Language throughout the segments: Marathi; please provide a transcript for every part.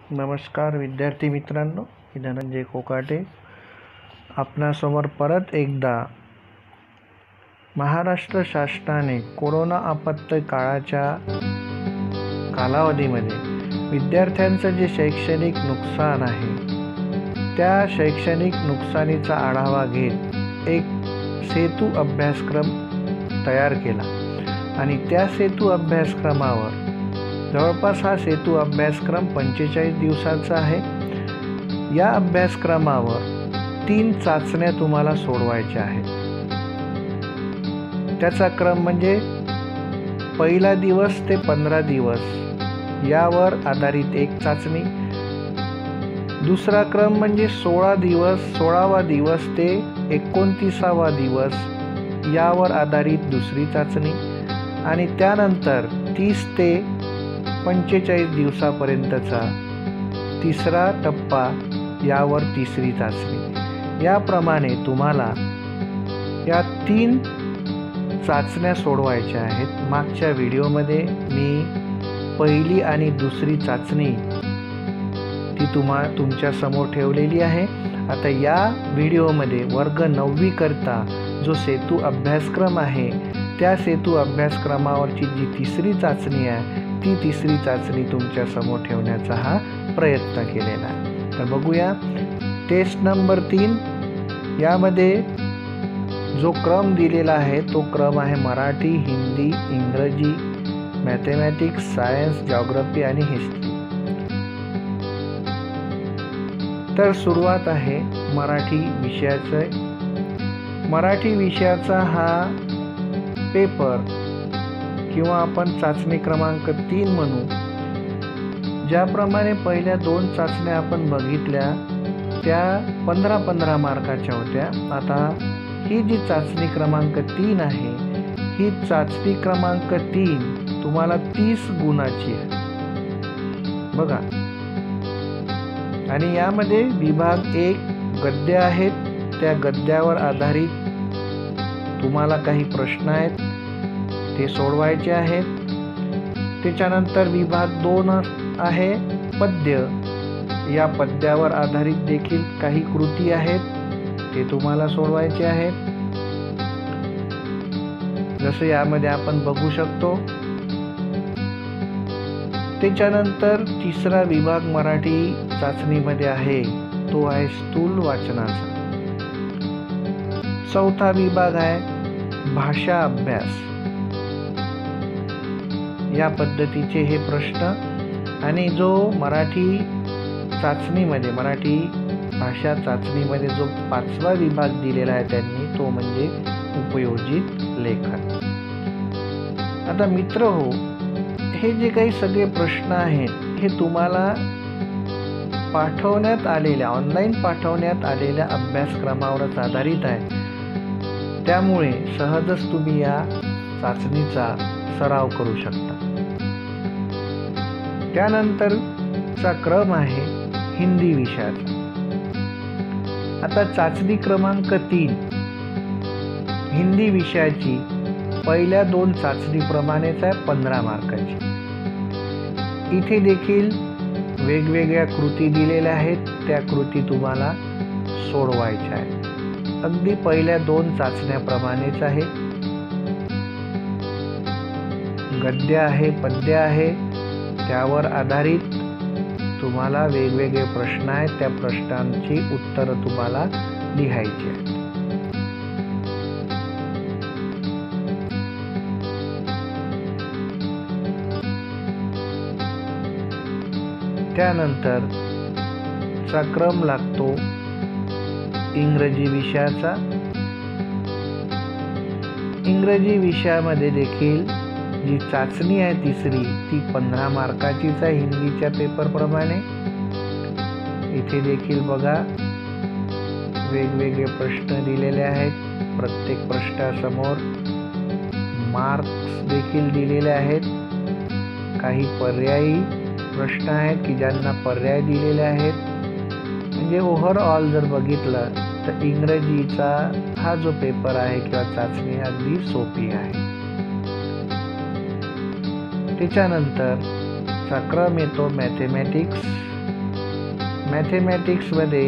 नमस्कार विद्यार्थी मित्रांनो, मी धनंजय कोकाटे आपणासमोर परत एकदा महाराष्ट्र शासनाने कोरोना आपत्ती काळाच्या कालावधीमध्ये विद्यार्थ्यांचं जे शैक्षणिक नुकसान आहे त्या शैक्षणिक नुकसानीचा आढावा घेत एक सेतू अभ्यासक्रम तयार केला आणि त्या सेतू अभ्यासक्रमावर जवळपास हा सेतू अभ्यासक्रम 45 दिवसाचा आहे। या अभ्यासक्रमावर 3 चाचण्या तुम्हाला सोडवायच्या आहेत। त्याचा क्रम म्हणजे पहिला दिवस ते 15 दिवस यावर आधारित एक चाचणी, दुसरा क्रम म्हणजे 16वा दिवस ते 29वा दिवस यावर आधारित दुसरी चाचणी आणि त्यानंतर 30 ते 45 दिवसापर्यंतचा तिसरा टप्पा यावर तिसरी चाचणी। याप्रमाणे तुम्हाला या 3 चाचण्या सोडवायच्या आहेत। मागच्या व्हिडिओमध्ये मी पहिली आणि दुसरी चाचणी ती तुमच्या समोर ठेवलेली आहे। आता या व्हिडिओमध्ये वर्ग 9वी करता जो सेतू अभ्यासक्रम आहे त्या सेतू अभ्यासक्रमावरची जी तिसरी चाचणी आहे ती तिसरी चाचणी तुमच्या समोर ठेवण्याचा हा प्रयत्न केलेला आहे। तर बघूया टेस्ट नंबर 3 यामध्ये जो क्रम दिलेला आहे तो क्रम आहे मराठी, हिंदी, इंग्रजी, मॅथमॅटिक्स, सायन्स, जिओग्राफी आणि हिस्ट्री। तर सुरुवात आहे मराठी विषयाचं। मराठी विषयाचा हा पेपर किंवा आपण चाचणी क्रमांक 3 म्हणू। ज्याप्रमाणे पहिल्या 2 चाचण्या आपण बघितल्या त्या 15-15 मार्काच्या होत्या, आता ही जी चाचणी क्रमांक 3 आहे ही चाचणी क्रमांक 3 तुम्हाला 30 गुणाची आहे बघा। आणि यामध्ये विभाग 1 गद्य आहेत, त्या गद्यावर आधारित तुम्हाला काही प्रश्न आहेत ते सोडवायचे आहेत। त्याच्यानंतर विभाग 2 आहे पद्य, या पद्यावर आधारित देखील काही कृती आहेत ते तुम्हाला सोडवायचे आहेत। जसे यामध्ये आपण बघू शकतो। त्याच्यानंतर तिसरा विभाग मराठी चाचणीमध्ये आहे तो आहे स्थूल वाचनाचा। चौथा विभाग आहे भाषा अभ्यास। या पद्धतीचे हे प्रश्न आणि जो मराठी चाचणीमध्ये मराठी भाषा चाचणीमध्ये जो 5वा विभाग दिलेला आहे त्यांनी तो म्हणजे उपयोजित लेखन। आता मित्रहो, हे जे काही सगळे प्रश्न आहेत हे तुम्हाला पाठवण्यात आलेल्या ऑनलाईन पाठवण्यात आलेल्या अभ्यासक्रमावरच आधारित आहे, त्यामुळे सहजच तुम्ही या चाचणीचा सराव करू शकता। त्यानंतरचा क्रम आहे हिंदी विषयाचा। आता चाचणी क्रमांक 3 हिंदी विषयाची पहिल्या 2 चाचणीप्रमाणेच आहे 15 मार्काची। इथे देखील वेगवेगळ्या कृती दिलेल्या आहेत, त्या कृती तुम्हाला सोडवायच्या आहेत। अगदी पहिल्या 2 चाचण्याप्रमाणेच आहे। गद्य आहे, पद्य आहे, त्यावर आधारित तुम्हाला वेगवेगळे प्रश्न आहेत, त्या प्रश्नांची उत्तरं तुम्हाला लिहायची आहेत। त्यानंतर चा क्रम लागतो इंग्रजी विषयाचा। इंग्रजी विषयामध्ये देखील जी चाचणी आहे तिसरी ती 15 मार्काचीच आहे हिंदीच्या पेपरप्रमाणे। इथे देखील बघा वेगवेगळे प्रश्न दिलेले आहेत, प्रत्येक प्रश्नासमोर मार्क्स देखील दिलेले आहेत। काही पर्यायी प्रश्न आहेत की ज्यांना पर्याय दिलेले आहेत। म्हणजे ओव्हरऑल जर बघितलं तर इंग्रजीचा हा जो पेपर आहे किंवा चाचणी अगदी सोपी आहे। त्याच्यानंतर चा क्रम येतो मॅथमॅटिक्स मॅथेमॅटिक्समध्ये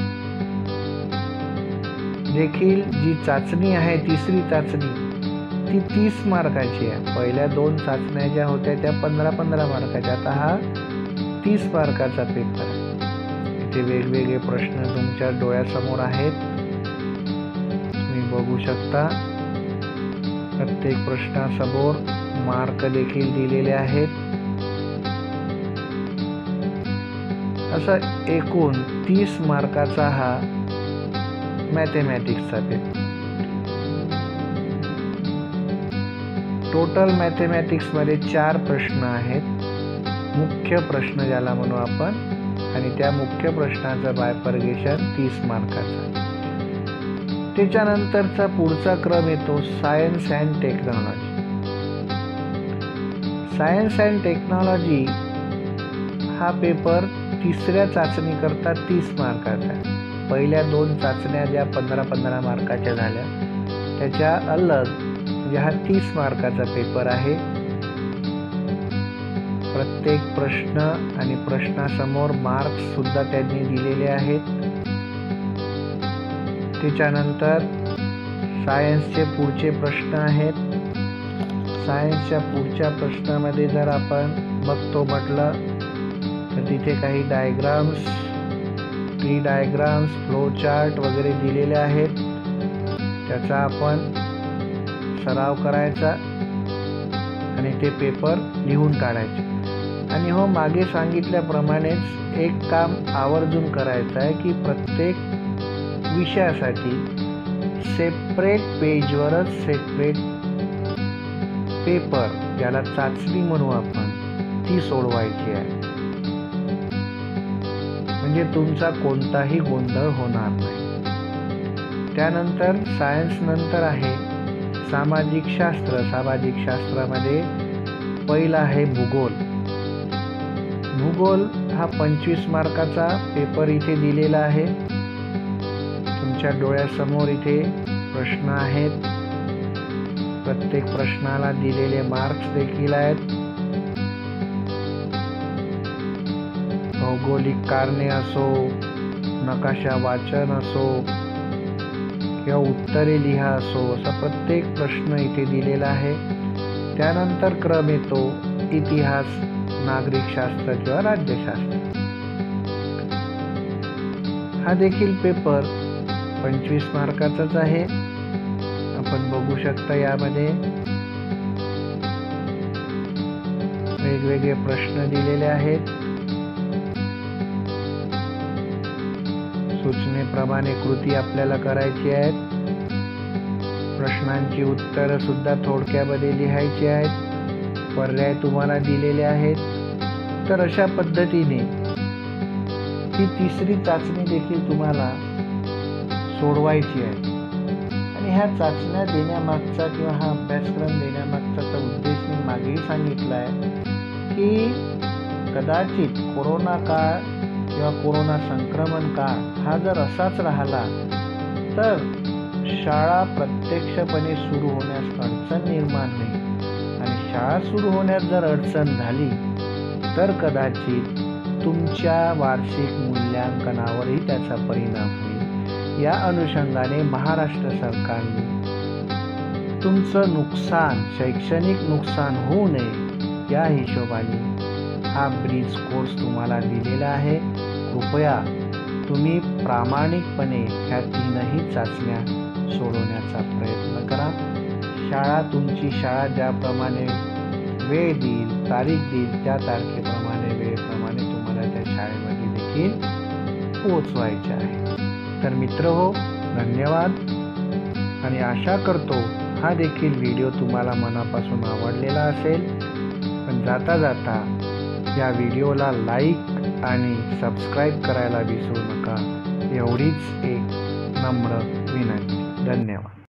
देखील जी चाचणी आहे, तिसरी चाचणी, ती 30 मार्काची आहे. पहिल्या 2 चाचण्या ज्या होत्या त्या 15-15 मार्काच्या. आता हा 30 मार्काचा पेपर आहे. इथे वेगवेगळे प्रश्न तुमच्या डोळ्यासमोर आहेत, तुम्ही बघू शकता. प्रत्येक प्रश्नासमोर मार्क देखील दिलेले आहेत. असं एकूण 30 मार्काचा हा मॅथेमॅटिक्सचा पेपर. टोटल मॅथेमॅटिक्समध्ये 4 प्रश्न आहेत, मुख्य प्रश्न ज्याला म्हणू आपण, आणि त्या मुख्य प्रश्नाचं बायफर्गेशन 30 मार्काचं. त्याच्यानंतरचा पुढचा क्रम येतो science and technology. Science and technology हा पेपर तिसऱ्या चाचणीकरता 30 मार्काचा आहे. पहिल्या 2 चाचण्या ज्या 15-15 मार्काच्या झाल्या, त्याच्या अलग म्हणजे हा 30 मार्काचा पेपर आहे. प्रत्येक प्रश्न आणि प्रश्नासमोर मार्क्स सुद्धा त्यांनी दिलेले आहेत. त्याच्यानंतर सायन्सचे पुढचे प्रश्न आहेत. सायन्सच्या पुढच्या प्रश्नामध्ये जर आपण बघतो म्हटलं तर तिथे काही diagrams, tree diagrams, flow chart वगैरे दिलेले आहेत. त्याचा आपण सराव करायचा आणि ते पेपर लिहून काढायचे. आणि हो, मागे सांगितल्याप्रमाणेच एक काम आवर्जून करायचं आहे की प्रत्येक विषयासाठी सेपरेट पेजवरच सेपरेट पेपर, ज्याला चाचणी म्हणू आपण, ती सोडवायची आहे. म्हणजे तुमचा कोणताही गोंधळ होणार नाही. त्यानंतर सायन्स नंतर आहे सामाजिक शास्त्र. सामाजिक शास्त्रामध्ये पहिला आहे भूगोल. भूगोल हा 25 मार्काचा पेपर इथे दिलेला आहे. तुमच्या डोळ्यासमोर इथे प्रश्न आहेत. प्रत्येक प्रश्नाला दिलेले मार्क्स देखील आहेत. भौगोलिक कारणे असो, नकाशा वाचन असो किंवा उत्तरे लिहा असो, असा प्रत्येक प्रश्न इथे दिलेला आहे. त्यानंतर क्रम येतो इतिहास, नागरिकशास्त्र किंवा राज्यशास्त्र. हा देखील पेपर 25 मार्काचाच आहे. आपण बघू शकता यामध्ये वेगवेगळे प्रश्न दिलेले आहेत. सूचनेप्रमाणे कृती आपल्याला करायची आहेत. प्रश्नांची उत्तरं सुद्धा थोडक्यामध्ये लिहायची आहेत. पर्याय तुम्हाला दिलेले आहेत. तर अशा पद्धतीने ही तिसरी चाचणी देखील तुम्हाला सोडवायची आहे. आणि ह्या चाचण्या देण्यामागचा किंवा हा अभ्यासक्रम देण्यामागचा उद्देश मी मागेही सांगितला आहे की कदाचित कोरोना काळ किंवा कोरोना संक्रमण काळ हा जर असाच राहिला तर शाळा प्रत्यक्षपणे सुरू होण्यास अडचण निर्माण होईल. आणि शाळा सुरू होण्यास जर अडचण झाली तर कदाचित तुमच्या वार्षिक मूल्यांकनावरही त्याचा परिणाम होईल. या अनुषंगाने महाराष्ट्र सरकारने तुमचं नुकसान, शैक्षणिक नुकसान होऊ नये या हिशोबाने हा ब्रिज कोर्स तुम्हाला दिलेला आहे. कृपया तुम्ही प्रामाणिकपणे ह्या 3ही चाचण्या सोडवण्याचा प्रयत्न करा. शाळा तुमची शाळा ज्याप्रमाणे वेळ देईल, तारीख देईल, त्या तारखेप्रमाणे, वेळेप्रमाणे तुम्हाला त्या शाळेमध्ये देखील पोहोचवायचे आहे. तर मित्रहो, धन्यवाद. आणि आशा करतो हा देखील व्हिडिओ तुम्हाला मनापासून आवडलेला असेल. पण जाता जाता या व्हिडिओला लाईक आणि सबस्क्राईब करायला विसरू नका, एवढीच एक नम्र विनंती. धन्यवाद.